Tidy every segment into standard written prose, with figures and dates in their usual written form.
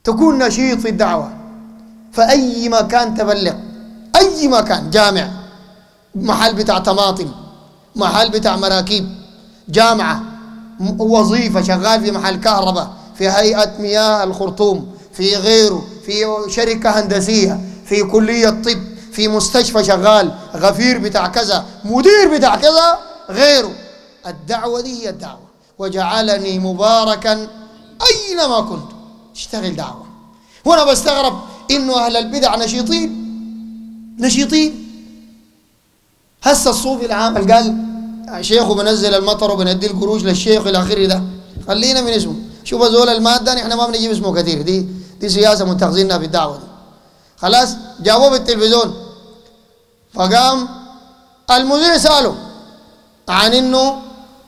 تكون نشيط في الدعوة، فأي مكان تبلغ، أي مكان، جامع، محل بتاع طماطم، محل بتاع مراكيب، جامعة، وظيفة، شغال في محل كهرباء، في هيئة مياه الخرطوم، في غيره، في شركة هندسية، في كلية طب، في مستشفى شغال، غفير بتاع كذا، مدير بتاع كذا، غيره. الدعوة دي هي الدعوة. وجعلني مباركا أينما كنت. اشتغل دعوة. وأنا بستغرب إنه أهل البدع نشيطين. هسه الصوفي العامل قال شيخه بنزل المطر وبندي القروش للشيخ إلى آخره، ده خلينا من اسمه. شوف زول المادة نحن ما بنجيب اسمه كثير، دي سياسة متخذينها في الدعوة دي. خلاص جابوه بالتلفزيون، فقام المذيع سأله عن إنه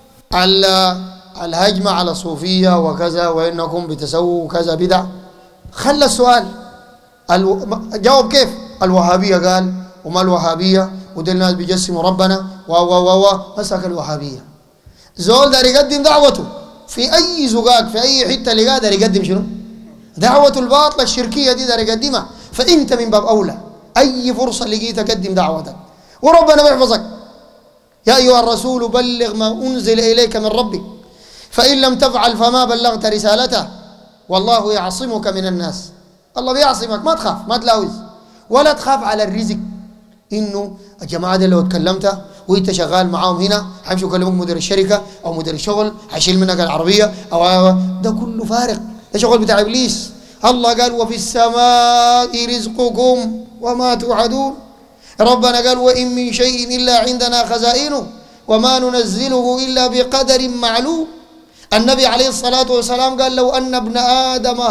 الهجمة على الصوفية وكذا، وإنكم بتسووا كذا بدع. خلى السؤال جاوب كيف؟ الوهابية. قال وما الوهابية؟ ودي الناس بيجسموا ربنا مسك الوهابية. زول دار يقدم دعوته في أي زقاق، في أي حتة اللي قادر يقدم شنو؟ دعوته الباطلة الشركية دي دار يقدمها. فأنت من باب أولى أي فرصة لقيت قدم دعوتك، وربنا بيحفظك. يا أيها الرسول بلغ ما أنزل إليك من ربك فإن لم تفعل فما بلغت رسالته والله يعصمك من الناس. الله بيعصمك، ما تخاف، ما تلاوز، ولا تخاف على الرزق. إنه الجماعة دي لو تكلمت وأنت شغال معاهم هنا حيمشوا يكلموك مدير الشركة أو مدير الشغل، حيشيل منك العربية أو ده كله فارغ، ده شغل بتاع إبليس. الله قال وفي السماء رزقكم وما توعدون. ربنا قال وإن من شيء إلا عندنا خزائنه وما ننزله إلا بقدر معلوم. النبي عليه الصلاة والسلام قال لو أن ابن آدم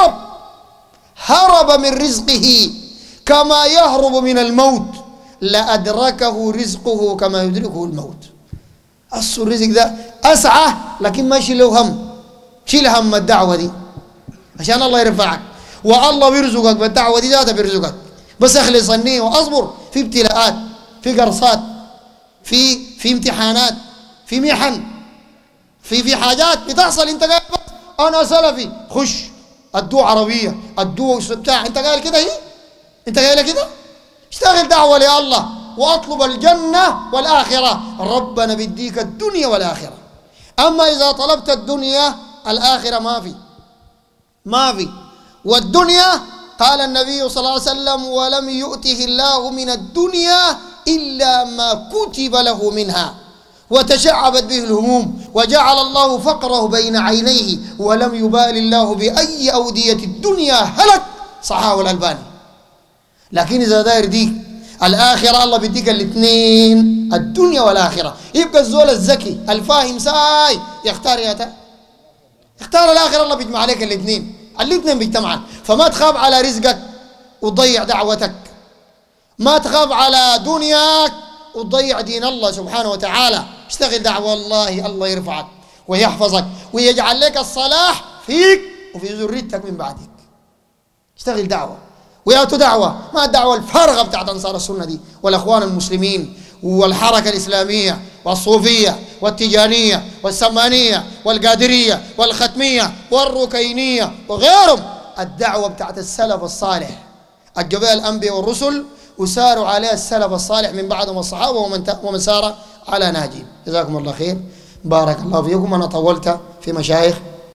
هرب من رزقه كما يهرب من الموت لأدركه رزقه كما يدركه الموت. الرزق ده أسعى لكن ما شيل له هم، شيل هم الدعوة دي عشان الله يرفعك، والله بيرزقك بالدعوة دي ذاتها بيرزقك. بس اخلص النية واصبر في ابتلاءات، في قرصات، في امتحانات، في محن، في حاجات بتحصل. انت قال انا سلفي، خش ادو عربيه، ادو بتاع، انت قال كده، هي انت قايل كده. اشتغل دعوه لله واطلب الجنه والاخره، ربنا بيديك الدنيا والاخره. اما اذا طلبت الدنيا الاخره ما في. والدنيا قال النبي صلى الله عليه وسلم ولم يؤته الله من الدنيا إلا ما كتب له منها وتشعبت به الهموم وجعل الله فقره بين عينيه ولم يبال الله بأي أودية الدنيا هلك. صححه الألباني. لكن إذا داير ديك الآخرة الله بيديك الاثنين، الدنيا والآخرة. يبقى الزول الذكي الفاهم ساي يختار يختار الآخرة، الله بيجمع عليك الاثنين بيجتمعان. فما تخاف على رزقك وتضيع دعوتك، ما تخاف على دنياك وتضيع دين الله سبحانه وتعالى. اشتغل دعوة الله يرفعك ويحفظك ويجعل لك الصلاح فيك وفي ذريتك من بعدك. اشتغل دعوة ويأتوا دعوة، ما الدعوة الفارغة بتاعت أنصار السنة دي والأخوان المسلمين والحركة الإسلامية والصوفية والتجانية والسمانية والقادرية والختمية والركينية وغيرهم. الدعوة بتاعت السلف الصالح، الجبال الأنبياء والرسل وساروا عليها السلف الصالح من بعدهم الصحابة ومن سار على نهجهم. جزاكم الله خير، بارك الله فيكم. أنا طولت في مشايخ